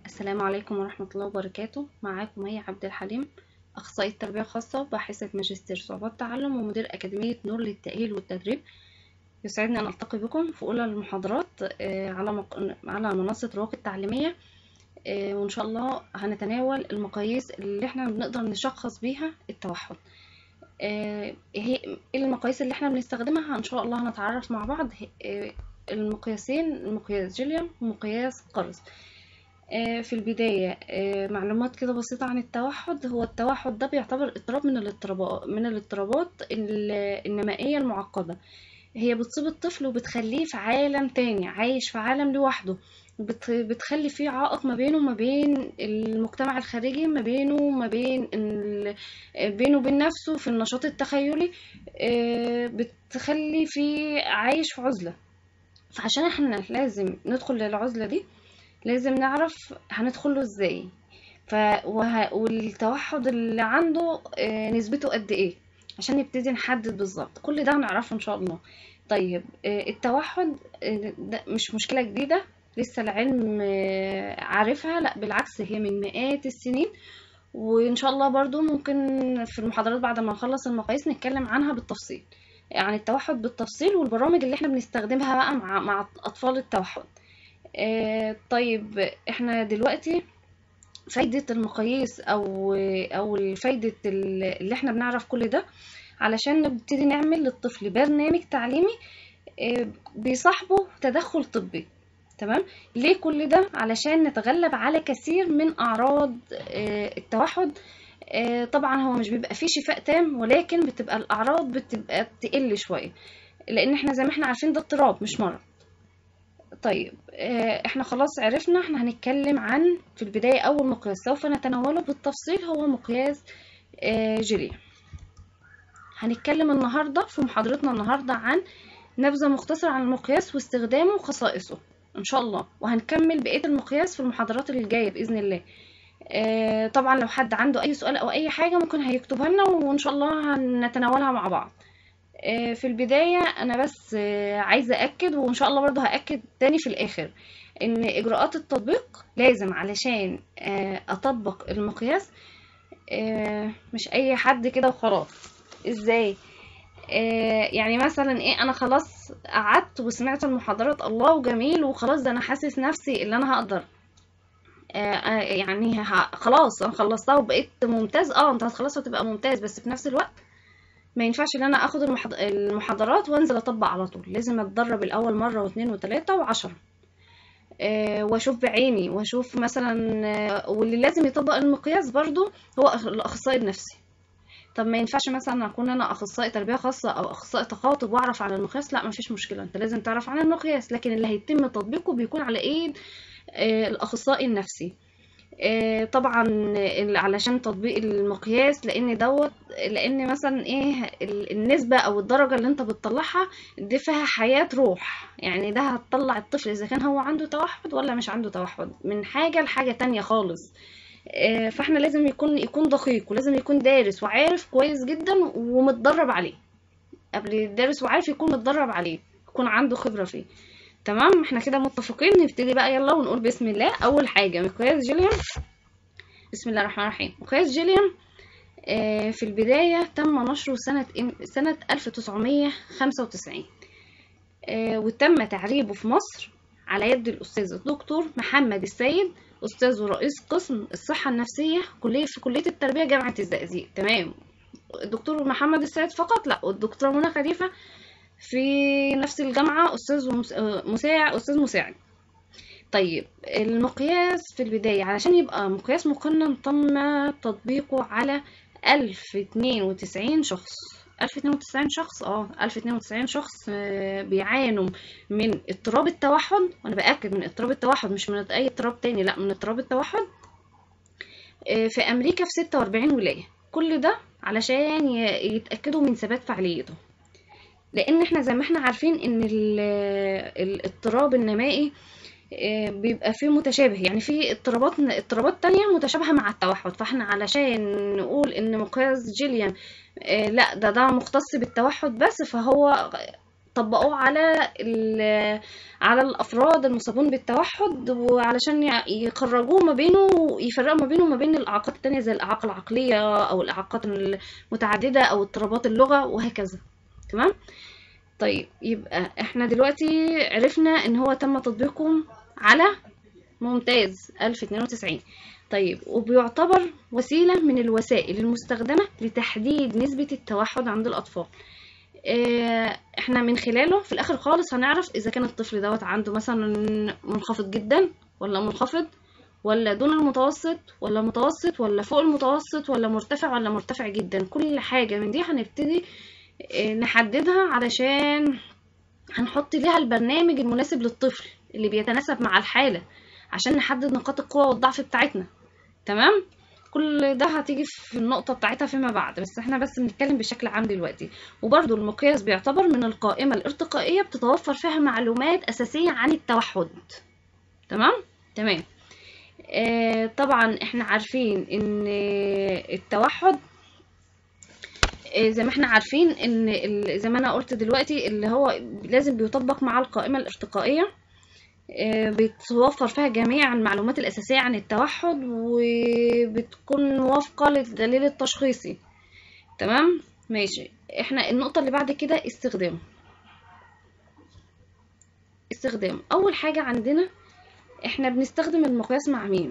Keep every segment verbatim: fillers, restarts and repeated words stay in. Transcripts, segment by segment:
السلام عليكم ورحمة الله وبركاته. معاكم هي عبد الحليم، أخصائية تربية خاصة، باحثة ماجستير صعوبات تعلم ومدير أكاديمية نور للتأهيل والتدريب. يسعدني أن ألتقي بكم في أولى المحاضرات آه، على مق... على منصة رواق التعليمية. آه، وإن شاء الله هنتناول المقاييس اللي احنا بنقدر نشخص بيها التوحد. آه، هي إيه المقاييس اللي احنا بنستخدمها؟ إن شاء الله هنتعرف مع بعض. آه، المقياسين، مقياس جيليام ومقياس قرص. آه، في البداية آه، معلومات كده بسيطة عن التوحد. هو التوحد ده بيعتبر اضطراب من الاضطرابات من الاضطرابات ال- النمائية المعقدة. هي بتصيب الطفل وبتخليه في عالم تاني، عايش في عالم لوحده. بت- بتخلي فيه عائق ما بينه وما بين المجتمع الخارجي، ما بينه وما بين ال- بينه وبين نفسه في النشاط التخيلي. آه، بتخلي فيه عايش في عزلة. فعشان احنا لازم ندخل للعزلة دي، لازم نعرف هندخله ازاي. ف وه... والتوحد اللي عنده آه، نسبته قد ايه، عشان نبتدي نحدد بالظبط. كل ده هنعرفه ان شاء الله. طيب، آه، التوحد آه، ده مش مشكلة جديدة لسه العلم آه، عارفها، لا بالعكس، هي من مئات السنين. وان شاء الله برضو ممكن في المحاضرات بعد ما نخلص المقاييس نتكلم عنها بالتفصيل، يعني التوحد بالتفصيل، والبرامج اللي احنا بنستخدمها بقى مع مع اطفال التوحد. آه، طيب احنا دلوقتي فايدة المقاييس او او فايدة اللي احنا بنعرف كل ده علشان نبتدي نعمل للطفل برنامج تعليمي آه، بيصاحبه تدخل طبي. تمام. ليه كل ده؟ علشان نتغلب على كثير من اعراض آه، التوحد. آه، طبعا هو مش بيبقى فيه شفاء تام، ولكن بتبقى الاعراض بتبقى تقل شوية، لان احنا زي ما احنا عارفين ده اضطراب مش مرض. طيب، آه، احنا خلاص عرفنا احنا هنتكلم عن في البداية اول مقياس سوف نتناوله بالتفصيل هو مقياس آه، جيلي. هنتكلم النهاردة في محاضرتنا النهاردة عن نبذة مختصرة عن المقياس واستخدامه وخصائصه ان شاء الله، وهنكمل بقية المقياس في المحاضرات اللي جاية بإذن الله. آه، طبعا لو حد عنده اي سؤال او اي حاجة ممكن هيكتبها لنا، وان شاء الله هنتناولها مع بعض. آه، في البداية أنا بس آه، عايزة أكد، وإن شاء الله برضه هأكد تاني في الآخر، إن إجراءات التطبيق لازم علشان آه، أطبق المقياس. آه، مش أي حد كده وخلاص. إزاي؟ آه، يعني مثلا إيه، أنا خلاص قعدت وسمعت المحاضرات الله وجميل وخلاص، ده أنا حاسس نفسي اللي أنا هقدر. آه، آه، يعني ه- خلاص أنا خلصتها وبقيت ممتاز. اه انت هتخلصها وتبقى ممتاز، بس في نفس الوقت ما ينفعش ان انا اخد المحض- المحاضرات وانزل اطبق على طول. لازم اتدرب الاول مره واثنين وثلاثه وعشرة، أه واشوف بعيني واشوف مثلا. آه، واللي لازم يطبق المقياس برضو هو أخ- الاخصائي النفسي. طب ما ينفعش مثلا اكون انا اخصائي تربيه خاصه او اخصائي تخاطب واعرف عن المقياس؟ لا، مفيش مشكله، انت لازم تعرف عن المقياس، لكن اللي هيتم تطبيقه بيكون على ايد آه، الاخصائي النفسي. آه، طبعا ال- علشان تطبيق المقياس، لان دوت لان مثلا ايه ال- النسبة او الدرجة اللي انت بتطلعها دي فيها حياة روح، يعني ده هتطلع الطفل اذا كان هو عنده توحد ولا مش عنده توحد، من حاجة لحاجة تانية خالص. آه، فاحنا لازم يكون يكون دقيق، ولازم يكون دارس وعارف كويس جدا ومتدرب عليه. قبل دارس وعارف يكون متدرب عليه، يكون عنده خبرة فيه. تمام، احنا كده متفقين. نبتدي بقى يلا ونقول بسم الله. اول حاجة مقياس جيليام. بسم الله الرحمن الرحيم. مقياس جيليام آه، في البداية تم نشره سنة سنة ألف وتسعمية وخمسة وتسعين، آه، وتم تعريبه في مصر على يد الأستاذ الدكتور محمد السيد، أستاذ ورئيس قسم الصحة النفسية كلية في كلية التربية جامعة الزقازيق. تمام. الدكتور محمد السيد فقط؟ لا، والدكتورة منى خليفة في نفس الجامعة أستاذ مساعد أستاذ مساعد. طيب، المقياس في البداية علشان يبقى مقياس مقنن تم تطبيقه على ألف اتنين وتسعين شخص. ألف اتنين وتسعين شخص، اه ألف اتنين وتسعين شخص آه، بيعانوا من اضطراب التوحد. وانا بأكد من اضطراب التوحد، مش من اي اضطراب تاني، لا، من اضطراب التوحد. آه، في امريكا في ستة وأربعين ولاية. كل ده علشان ي- يتأكدوا من ثبات فعاليته، لان احنا زي ما احنا عارفين ان ال- الاضطراب النمائي آه، بيبقى فيه متشابه، يعني في اضطرابات اضطرابات تانية متشابهة مع التوحد. فاحنا علشان نقول ان مقياس جيليان آه، لا ده ده مختص بالتوحد بس، فهو طبقوه على على الافراد المصابون بالتوحد، وعلشان يخرجوه ما بينه، يفرقوا ما بينه وما بين الاعاقات التانية زي الاعاقه العقليه او الاعاقات المتعدده او اضطرابات اللغه وهكذا. تمام. طيب يبقى احنا دلوقتي عرفنا ان هو تم تطبيقه على ممتاز ألف واثنين وتسعين. طيب وبيعتبر وسيلة من الوسائل المستخدمة لتحديد نسبة التوحد عند الأطفال. اه احنا من خلاله في الآخر خالص هنعرف إذا كان الطفل دوت عنده مثلا منخفض جدا ولا منخفض، ولا دون المتوسط ولا متوسط، ولا فوق المتوسط، ولا مرتفع ولا مرتفع جدا. كل حاجة من دي هنبتدي اه نحددها علشان هنحط ليها البرنامج المناسب للطفل اللي بيتناسب مع الحالة، عشان نحدد نقاط القوة والضعف بتاعتنا. تمام. كل ده هتيجي في النقطة بتاعتها فيما بعد، بس احنا بس بنتكلم بشكل عام دلوقتي. وبرضو المقياس بيعتبر من القائمة الارتقائية بتتوفر فيها معلومات أساسية عن التوحد. تمام. تمام. آه طبعا احنا عارفين ان التوحد آه زي ما احنا عارفين ان زي ما انا قلت دلوقتي اللي هو لازم بيطبق مع القائمة الارتقائية، بتوفر فيها جميع المعلومات الأساسية عن التوحد وبتكون موافقة للدليل التشخيصي. تمام. ماشي. احنا النقطة اللي بعد كده استخدامه. استخدامه أول حاجة عندنا احنا بنستخدم المقياس مع مين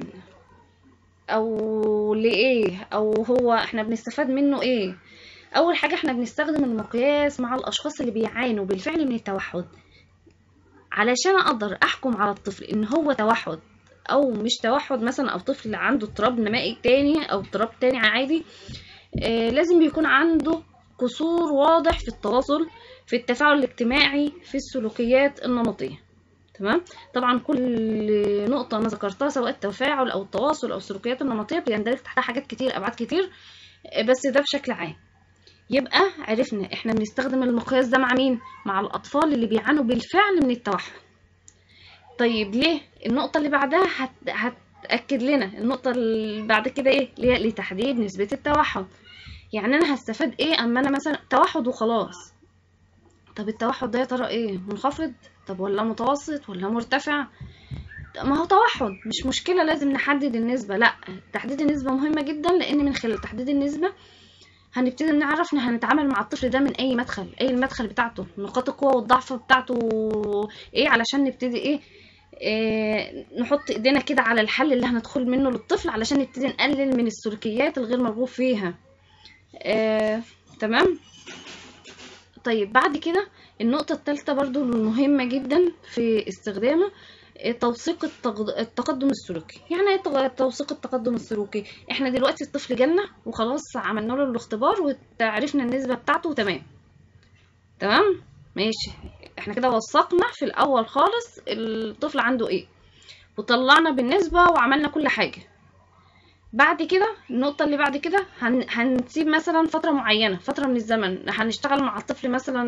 أو لإيه، أو هو احنا بنستفاد منه إيه. أول حاجة احنا بنستخدم المقياس مع الأشخاص اللي بيعانوا بالفعل من التوحد، علشان اقدر احكم على الطفل ان هو توحد او مش توحد مثلا، او طفل عنده اضطراب نمائي تاني او اضطراب تاني عادي. آه لازم بيكون عنده قصور واضح في التواصل، في التفاعل الاجتماعي، في السلوكيات النمطية. تمام. طبعا كل نقطة انا ذكرتها سواء التفاعل او التواصل او السلوكيات النمطية بيندرج تحتها حاجات كتير، ابعاد كتير، آه بس ده بشكل عام. يبقى عرفنا احنا بنستخدم المقياس ده مع مين؟ مع الاطفال اللي بيعانوا بالفعل من التوحد. طيب ليه؟ النقطة اللي بعدها هت... هتأكد لنا النقطة اللي بعد كده ايه؟ اللي هي لتحديد نسبة التوحد. يعني انا هستفاد ايه اما انا مثلا توحد وخلاص؟ طب التوحد ده يا ترى ايه؟ منخفض؟ طب ولا متوسط ولا مرتفع؟ ما هو توحد مش مشكلة، لازم نحدد النسبة. لا، تحديد النسبة مهمة جدا، لان من خلال تحديد النسبة هنبتدي نعرف ان هنتعامل مع الطفل ده من اي مدخل، ايه المدخل بتاعته، نقاط القوة والضعف بتاعته ايه، علشان نبتدي ايه, إيه نحط ايدينا كده على الحل اللي هندخل منه للطفل، علشان نبتدي نقلل من السلوكيات الغير مرغوب فيها. إيه تمام. طيب بعد كده النقطة الثالثة برضو المهمة جدا في استخدامه توثيق التقدم السلوكي. يعني ايه توثيق التقدم السلوكي؟ احنا دلوقتي الطفل جالنا وخلاص عملنا له الاختبار وعرفنا النسبة بتاعته تمام. تمام ماشي. احنا كده وثقنا في الاول خالص الطفل عنده ايه، وطلعنا بالنسبة وعملنا كل حاجة. بعد كده النقطة اللي بعد كده هن... هنسيب مثلا فترة معينة، فترة من الزمن، هنشتغل مع الطفل مثلا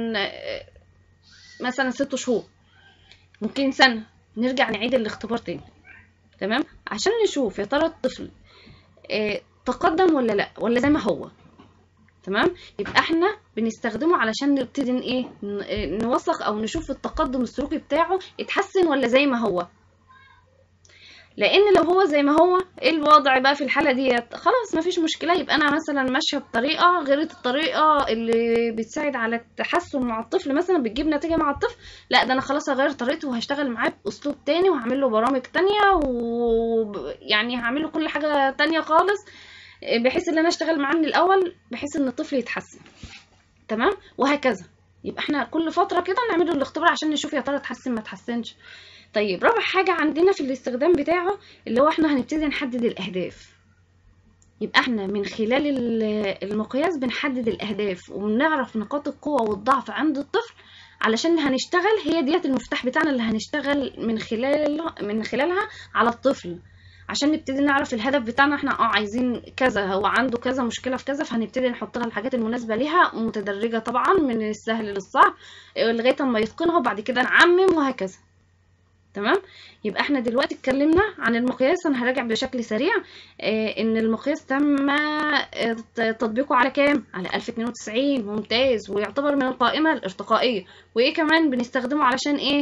مثلا ست شهور، ممكن سنة، نرجع نعيد الاختبار تاني. تمام. عشان نشوف يا ترى الطفل اه تقدم ولا لا، ولا زي ما هو. تمام. يبقى احنا بنستخدمه علشان نبتدي ايه نوثق او نشوف التقدم السلوكي بتاعه اتحسن ولا زي ما هو. لان لو هو زي ما هو، ايه الوضع بقى في الحاله ديت؟ خلاص مفيش مشكله، يبقى انا مثلا ماشيه بطريقه غير الطريقه اللي بتساعد على التحسن مع الطفل، مثلا بتجيب نتيجه مع الطفل. لا، ده انا خلاص هغير طريقته وهشتغل معاه باسلوب تاني، وهعمل له برامج تانية، ويعني هعمل له كل حاجه تانية خالص، بحيث ان انا اشتغل معاه من الاول بحيث ان الطفل يتحسن. تمام. وهكذا. يبقى احنا كل فتره كده نعمل له الاختبار عشان نشوف يا ترى اتحسن ما اتحسنش. طيب رابع حاجة عندنا في الاستخدام بتاعه اللي هو احنا هنبتدي نحدد الأهداف. يبقى احنا من خلال المقياس بنحدد الأهداف وبنعرف نقاط القوة والضعف عند الطفل، علشان هنشتغل، هي ديت المفتاح بتاعنا اللي هنشتغل من خلال من خلالها على الطفل، عشان نبتدي نعرف الهدف بتاعنا. احنا اه عايزين كذا، هو عنده كذا مشكلة في كذا، فهنبتدي نحط لها الحاجات المناسبة ليها، متدرجة طبعا من السهل للصعب لغاية ما يتقنها، وبعد كده نعمم وهكذا. تمام. يبقى احنا دلوقتي اتكلمنا عن المقياس. انا هراجع بشكل سريع. اه ان المقياس تم اه تطبيقه على كام؟ على ألف واثنين وتسعين. ممتاز. ويعتبر من القائمة الارتقائية. وايه كمان بنستخدمه علشان ايه؟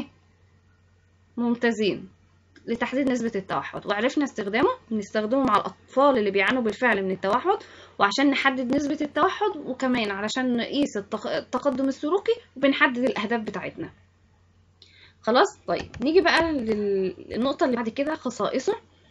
ممتازين. لتحديد نسبة التوحد. وعرفنا استخدامه. بنستخدمه مع الأطفال اللي بيعانوا بالفعل من التوحد، وعشان نحدد نسبة التوحد، وكمان علشان نقيس التقدم السلوكي، وبنحدد الأهداف بتاعتنا. خلاص. طيب نيجي بقى للنقطة اللي بعد كده، خصائصه.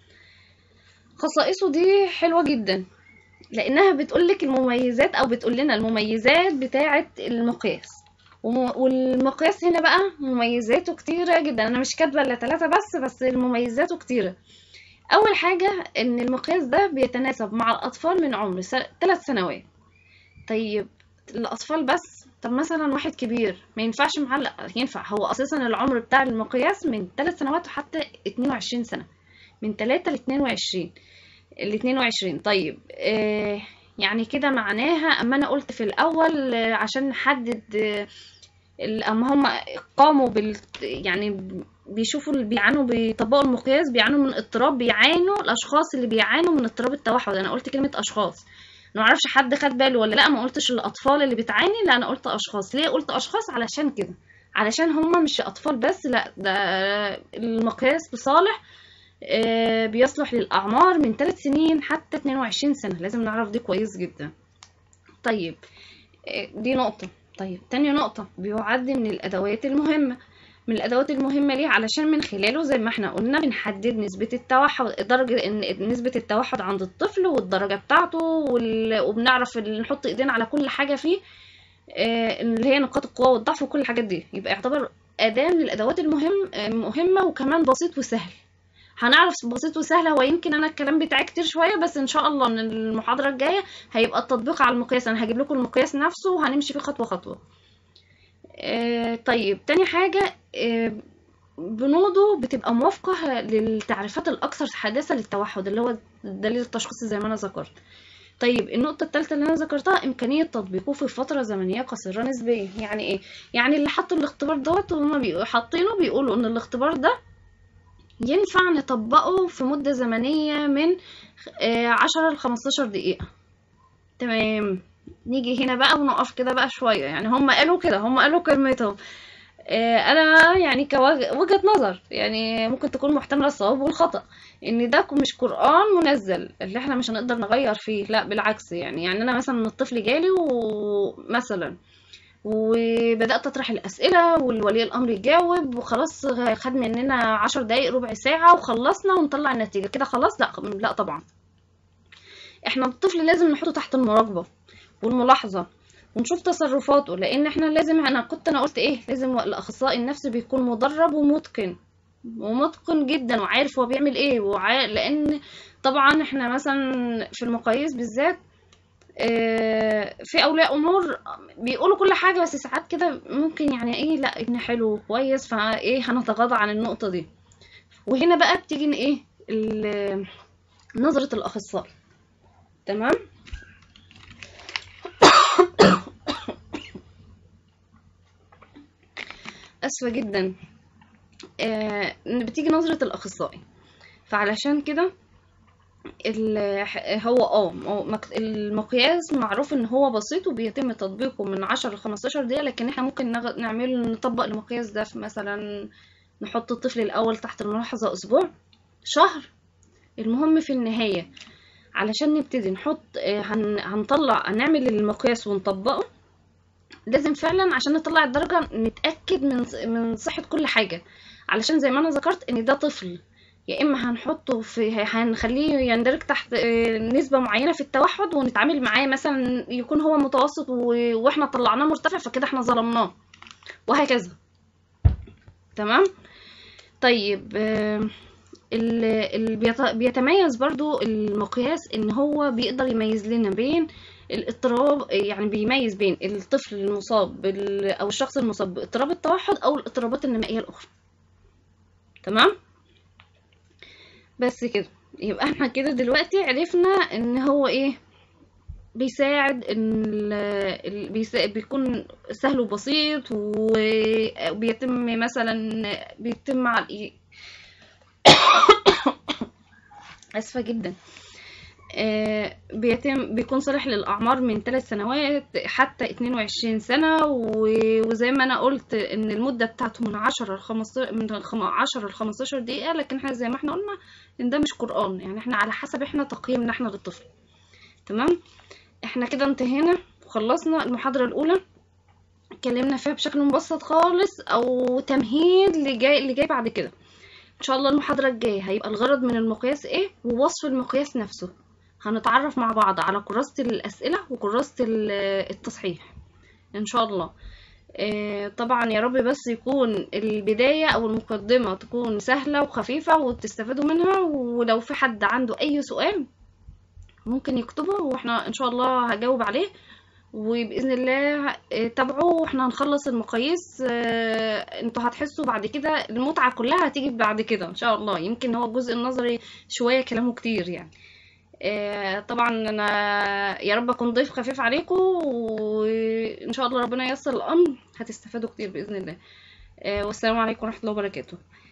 خصائصه دي حلوة جدا، لأنها بتقولك المميزات أو بتقول لنا المميزات بتاعة المقياس. والمقياس هنا بقى مميزاته كتيرة جدا. أنا مش كاتبة إلا ثلاثة بس بس مميزاته كتيرة. أول حاجة إن المقياس ده بيتناسب مع الأطفال من عمر ثلاث سنوات. طيب الأطفال بس؟ طب مثلا واحد كبير ما ينفعش معاه؟ لا ينفع. هو أساسا العمر بتاع المقياس من ثلاث سنوات وحتى اتنين وعشرين سنة، من ثلاثة ل اتنين وعشرين ل اتنين وعشرين. طيب آه يعني كده معناها، أما أنا قلت في الأول آه عشان نحدد آه أما هم قاموا بال يعني بيشوفوا اللي بيعانوا بيطبقوا المقياس بيعانوا من اضطراب، بيعانوا الأشخاص اللي بيعانوا من اضطراب التوحد. أنا قلت كلمة أشخاص، ما اعرفش حد خد باله ولا لا. ما قلتش الاطفال اللي بتعاني، لا انا قلت اشخاص. ليه قلت اشخاص؟ علشان كده، علشان هم مش اطفال بس، لا ده المقياس بصالح بيصلح للاعمار من ثلاث سنين حتى اتنين وعشرين سنة. لازم نعرف دي كويس جدا. طيب دي نقطة. طيب تاني نقطة، بيعد من الادوات المهمة. من الادوات المهمه ليه؟ علشان من خلاله زي ما احنا قلنا بنحدد نسبه التوحد، درجه ان نسبه التوحد عند الطفل والدرجه بتاعته، وبنعرف نحط ايدينا على كل حاجه فيه اللي هي نقاط القوه والضعف وكل الحاجات دي. يبقى يعتبر اداه من الادوات المهم مهمه، وكمان بسيط وسهل. هنعرف بسيط وسهل. هو يمكن انا الكلام بتاعي كتير شويه، بس ان شاء الله من المحاضره الجايه هيبقى التطبيق على المقياس. انا هجيب لكم المقياس نفسه وهنمشي فيه خطوه خطوه. آه طيب تاني حاجة، آه بنوده بتبقى موافقة للتعريفات الأكثر حداثة للتوحد، اللي هو الدليل التشخيصي زي ما أنا ذكرت. طيب النقطة الثالثة اللي أنا ذكرتها، إمكانية تطبيقه في فترة زمنية قصيرة نسبيا. يعني إيه؟ يعني اللي حطوا الاختبار دوت وهم حاطينه بيقولوا إن الاختبار ده ينفع نطبقه في مدة زمنية من آه عشرة ل خمستاشر دقيقة. تمام. نيجي هنا بقى ونقف كده بقى شوية. يعني هم قالوا كده، هم قالوا كلمتهم. انا يعني كوجهة نظر يعني ممكن تكون محتملة الصواب والخطأ، ان ده مش قرآن منزل اللي احنا مش هنقدر نغير فيه. لا بالعكس. يعني يعني انا مثلا الطفل جالي ومثلا وبدأت اطرح الاسئلة والولي الامر يجاوب وخلاص، خد مننا عشر دقايق ربع ساعة وخلصنا ونطلع النتيجة كده خلاص. لا لا طبعا. احنا الطفل لازم نحطه تحت المراقبة والملاحظة ونشوف تصرفاته، لان احنا لازم، انا كنت انا قلت ايه، لازم الاخصائي النفسي بيكون مدرب ومتقن ومتقن جدا وعارف هو بيعمل ايه وعارف. لان طبعا احنا مثلا في المقاييس بالذات في اولياء امور بيقولوا كل حاجه، بس ساعات كده ممكن يعني ايه، لا ابن حلو كويس فايه هنتغاضى عن النقطه دي. وهنا بقى بتيجي ايه نظره الاخصائي. تمام. اسفه جدا. آه بتيجي نظرة الأخصائي. فعلشان كده هو اه المقياس معروف ان هو بسيط وبيتم تطبيقه من عشرة ل خمستاشر دقيقة، لكن احنا ممكن نعمل نطبق المقياس ده في مثلا نحط الطفل الأول تحت الملاحظة أسبوع، شهر. المهم في النهاية علشان نبتدي نحط هنطلع هنعمل المقياس ونطبقه، لازم فعلا عشان نطلع الدرجة نتأكد من من صحة كل حاجة. علشان زي ما انا ذكرت ان ده طفل، يا اما هنحطه في هنخليه يندرج تحت نسبة معينة في التوحد ونتعامل معاه مثلا يكون هو متوسط واحنا طلعناه مرتفع، فكده احنا ظلمناه، وهكذا. تمام. طيب اللي بيتميز برضو المقياس ان هو بيقدر يميز لنا بين الاضطراب، يعني بيميز بين الطفل المصاب او الشخص المصاب باضطراب التوحد او الاضطرابات النمائيه الاخرى. تمام. بس كده يبقى احنا كده دلوقتي عرفنا ان هو ايه، بيساعد ان بيكون سهل وبسيط، وبيتم مثلا بيتم اسفه جدا. آه، بيتم بيكون صالح للأعمار من ثلاث سنوات حتى اتنين وعشرين سنة، و- وزي ما أنا قلت إن المدة بتاعته من عشرة ل خمستاشر، من عشرة ل خمستاشر دقيقة، لكن احنا زي ما احنا قلنا إن ده مش قرآن، يعني احنا على حسب احنا تقييمنا احنا للطفل. تمام. احنا كده انتهينا وخلصنا المحاضرة الأولى، اتكلمنا فيها بشكل مبسط خالص أو تمهيد اللي جاي اللي جاي بعد كده. ان شاء الله المحاضرة الجاية هيبقى الغرض من المقياس ايه ووصف المقياس نفسه. هنتعرف مع بعض على كراسة الأسئلة وكراسة ال- التصحيح ان شاء الله. آه، طبعا يا رب بس يكون البداية او المقدمة تكون سهلة وخفيفة وتستفادوا منها، ولو في حد عنده اي سؤال ممكن يكتبه واحنا ان شاء الله هجاوب عليه. وبإذن الله آه، تابعوا واحنا هنخلص المقاييس. آه، انتوا هتحسوا بعد كده المتعة كلها هتيجي بعد كده ان شاء الله. يمكن هو الجزء النظري شوية كلامه كتير يعني. آه، طبعا انا يا رب اكون ضيف خفيف عليكم، وان شاء الله ربنا ييسر الامر هتستفادوا كتير بإذن الله. آه، والسلام عليكم ورحمة الله وبركاته.